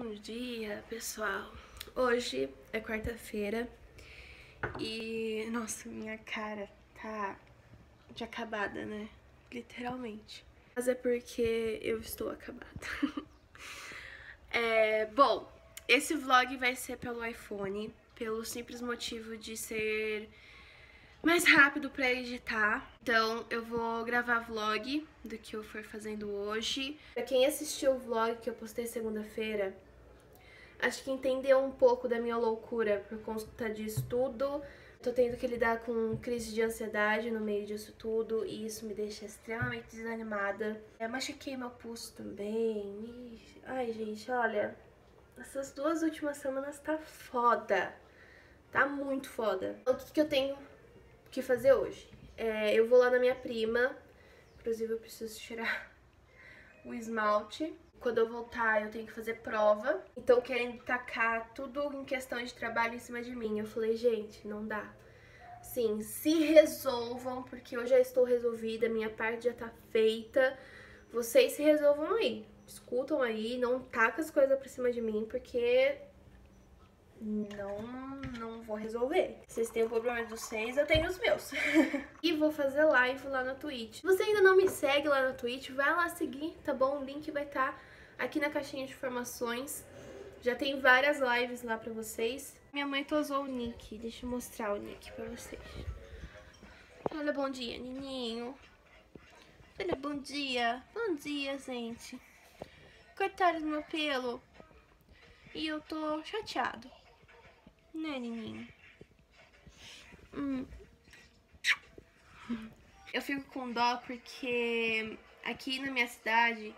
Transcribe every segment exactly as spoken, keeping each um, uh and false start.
Bom dia, pessoal. Hoje é quarta-feira e, nossa, minha cara tá de acabada, né? Literalmente. Mas é porque eu estou acabada. é, bom, esse vlog vai ser pelo iPhone, pelo simples motivo de ser mais rápido pra editar. Então eu vou gravar vlog do que eu for fazendo hoje. Pra quem assistiu o vlog que eu postei segunda-feira, acho que entendeu um pouco da minha loucura por conta disso tudo. Tô tendo que lidar com crise de ansiedade no meio disso tudo e isso me deixa extremamente desanimada. Eu machuquei meu pulso também. Ixi. Ai, gente, olha, essas duas últimas semanas tá foda. Tá muito foda. O que, que eu tenho que fazer hoje? É, eu vou lá na minha prima, inclusive eu preciso tirar o esmalte. Quando eu voltar, eu tenho que fazer prova. Então, querendo tacar tudo em questão de trabalho em cima de mim. Eu falei, gente, não dá. Sim, se resolvam, porque eu já estou resolvida, minha parte já tá feita. Vocês se resolvam aí. Escutam aí, não taca as coisas pra cima de mim, porque não, não vou resolver. Vocês têm o problema de vocês, eu tenho os meus. E vou fazer live lá na Twitch. Se você ainda não me segue lá na Twitch, vai lá seguir, tá bom? O link vai estar aqui na caixinha de informações. Já tem várias lives lá pra vocês. Minha mãe tosou o nick. Deixa eu mostrar o nick pra vocês. Olha, bom dia, nininho. Olha, bom dia. Bom dia, gente. Cortaram meu pelo. E eu tô chateado. Né, nininho? Hum. Eu fico com dó porque aqui na minha cidade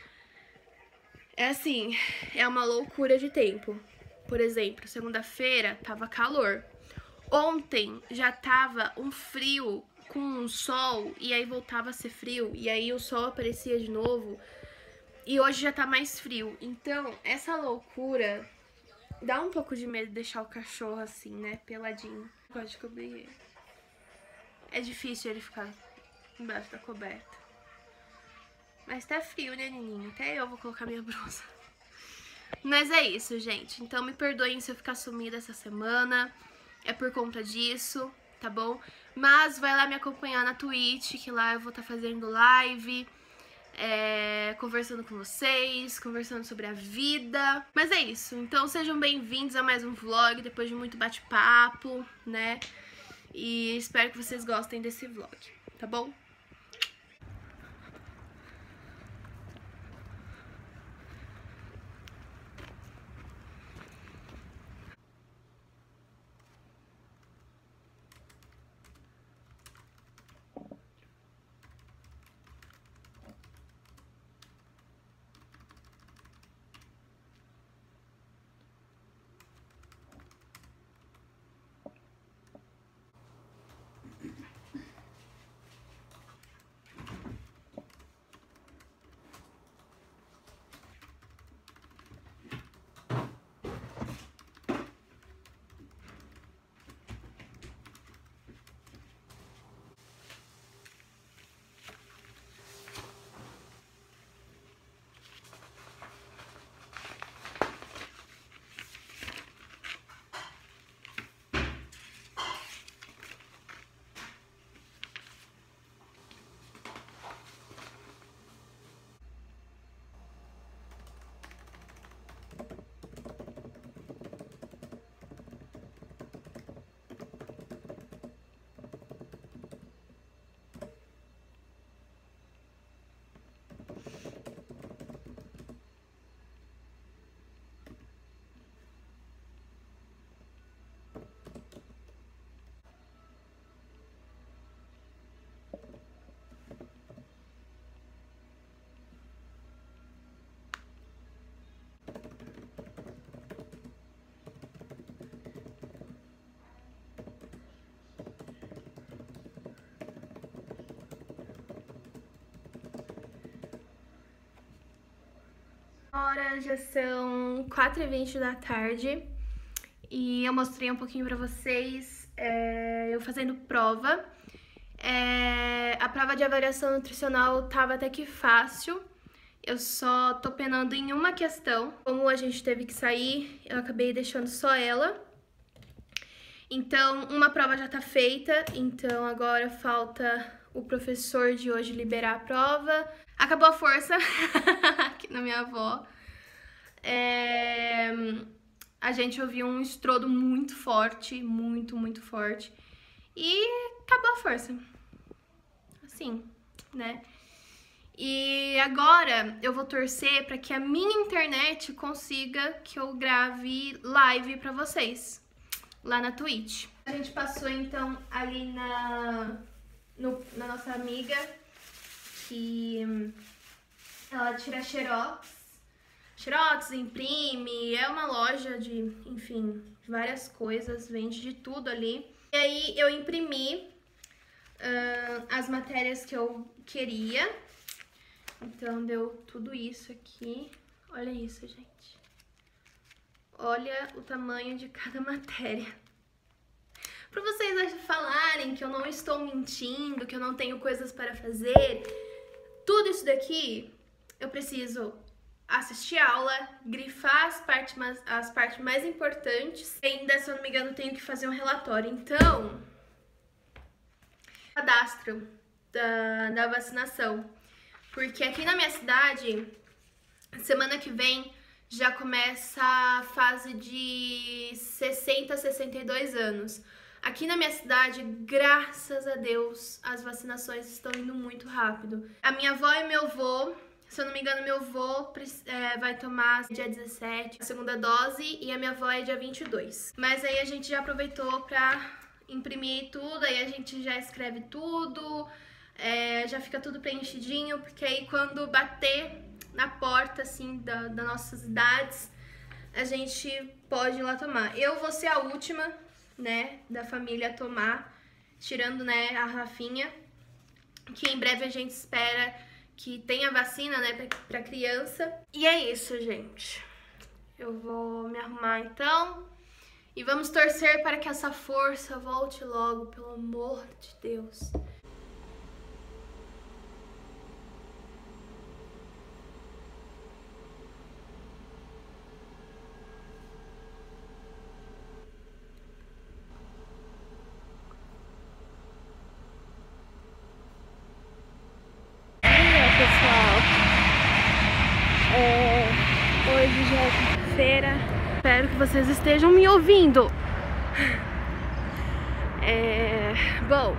é assim, é uma loucura de tempo. Por exemplo, segunda-feira tava calor. Ontem já tava um frio com um sol e aí voltava a ser frio e aí o sol aparecia de novo. E hoje já tá mais frio. Então, essa loucura dá um pouco de medo de deixar o cachorro assim, né, peladinho. Pode cobrir ele. É difícil ele ficar embaixo da coberta. Mas tá frio, né, nininho? Até eu vou colocar minha blusa. Mas é isso, gente. Então me perdoem se eu ficar sumida essa semana. É por conta disso, tá bom? Mas vai lá me acompanhar na Twitch, que lá eu vou estar tá fazendo live, é, conversando com vocês, conversando sobre a vida. Mas é isso. Então sejam bem-vindos a mais um vlog, depois de muito bate-papo, né? E espero que vocês gostem desse vlog, tá bom? Agora já são quatro e vinte da tarde e eu mostrei um pouquinho pra vocês é, eu fazendo prova. É, a prova de avaliação nutricional tava até que fácil, Eu só tô penando em uma questão. Como a gente teve que sair, eu acabei deixando só ela. Então, uma prova já tá feita, então agora falta o professor de hoje liberar a prova. Acabou a força aqui na minha avó. É... A gente ouviu um estrondo muito forte, muito, muito forte. E acabou a força. Assim, né? E agora eu vou torcer para que a minha internet consiga que eu grave live para vocês lá na Twitch. A gente passou então ali na, no, na nossa amiga que ela tira xerox, xerox, imprime, é uma loja de, enfim, várias coisas, vende de tudo ali. E aí eu imprimi uh, as matérias que eu queria. Então, deu tudo isso aqui. Olha isso, gente. Olha o tamanho de cada matéria. Para vocês falarem que eu não estou mentindo, que eu não tenho coisas para fazer, tudo isso daqui, eu preciso assistir aula, grifar as partes mais, as partes mais importantes. E ainda, se eu não me engano, tenho que fazer um relatório. Então, cadastro da, da vacinação. Porque aqui na minha cidade, semana que vem, já começa a fase de sessenta a sessenta e dois anos. Aqui na minha cidade, graças a Deus, as vacinações estão indo muito rápido. A minha avó e meu avô, se eu não me engano, meu avô é, vai tomar dia dezessete a segunda dose e a minha avó é dia vinte e dois. Mas aí a gente já aproveitou pra imprimir tudo, aí a gente já escreve tudo... É, já fica tudo preenchidinho, porque aí quando bater na porta, assim, da, das nossas idades, a gente pode ir lá tomar. Eu vou ser a última, né, da família a tomar, tirando, né, a Rafinha, que em breve a gente espera que tenha vacina, né, pra, pra criança. E é isso, gente. Eu vou me arrumar, então, e vamos torcer para que essa força volte logo, pelo amor de Deus. Hoje já é quinta-feira. Espero que vocês estejam me ouvindo. É, bom,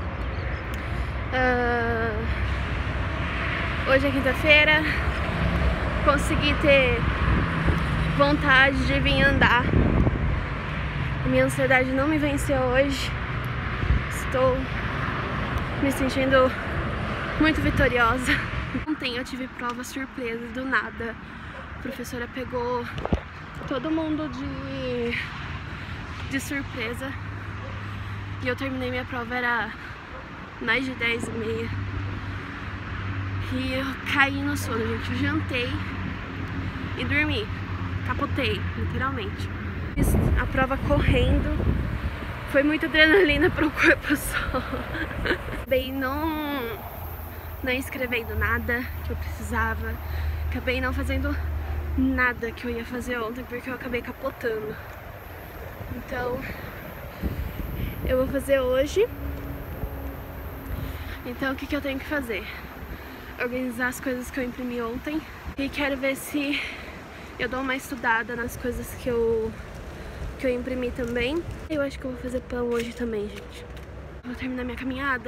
uh, hoje é quinta-feira. Consegui ter vontade de vir andar. A minha ansiedade não me venceu hoje. Estou me sentindo muito vitoriosa. Ontem eu tive prova surpresa do nada. A professora pegou todo mundo de, de surpresa e eu terminei minha prova, era mais de dez e meia. E eu caí no sono, gente. Eu jantei e dormi. Capotei, literalmente. Fiz a prova correndo. Foi muita adrenalina pro corpo só. Acabei não, não escrevendo nada que eu precisava. Acabei não fazendo nada que eu ia fazer ontem, porque eu acabei capotando. Então, eu vou fazer hoje. Então, o que que eu tenho que fazer? Organizar as coisas que eu imprimi ontem. E quero ver se eu dou uma estudada nas coisas que eu, que eu imprimi também. Eu acho que eu vou fazer pão hoje também, gente. Vou terminar minha caminhada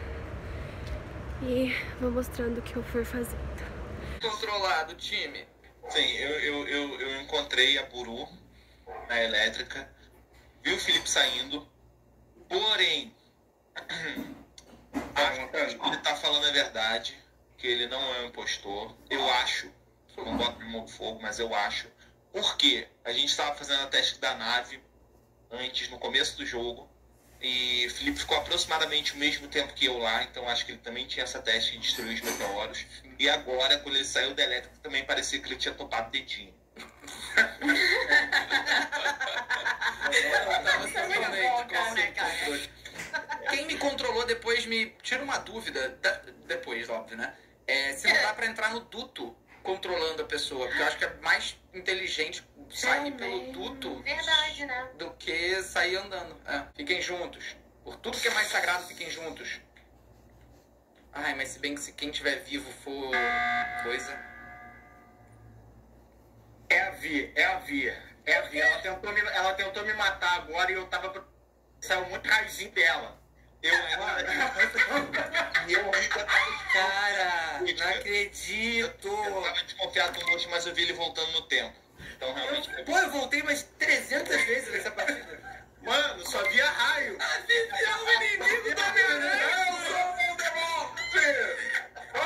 e vou mostrando o que eu for fazendo. Controlado, time. Sim, eu, eu, eu, eu encontrei a Buru na elétrica, vi o Felipe saindo, porém, acho que ele tá falando a verdade, que ele não é um impostor. Eu acho, não boto na mão do fogo, mas eu acho. Porque a gente estava fazendo a teste da nave antes, no começo do jogo, e o Felipe ficou aproximadamente o mesmo tempo que eu lá, então acho que ele também tinha essa teste de destruir os meteoros. E agora, quando ele saiu da elétrica, também parecia que ele tinha topado o dedinho. Quem me controlou depois me tira uma dúvida, da, depois, óbvio, né? É, se não dá pra entrar no duto controlando a pessoa. Porque eu acho que é mais inteligente sair pelo duto Verdade, né? do que sair andando. É. Fiquem juntos. Por tudo que é mais sagrado, fiquem juntos. Ai, mas se bem que se quem tiver vivo for coisa... É a Vi, é a Vi. É a Vi. Ela tentou me, ela tentou me matar agora e eu tava... Saiu muito raizinho dela. Eu ela... eu ainda tava... Cara, não acredito. Eu tava desconfiado do Mochi, mas eu vi ele voltando no tempo. Então realmente... Eu, pô, eu voltei umas trezentas vezes nessa partida. Mano, só via raio. Assiste ao inimigo da minha Eu sou o Voldemort!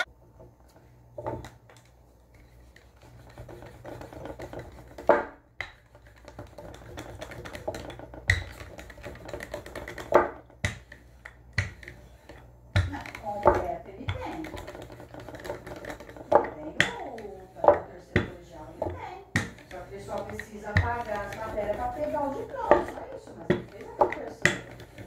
Completo ele tem. Tem o terceiro colegial, ele tem. Só que ele só precisa pagar as matérias para pegar o diploma, só isso. Mas ele fez até o terceiro.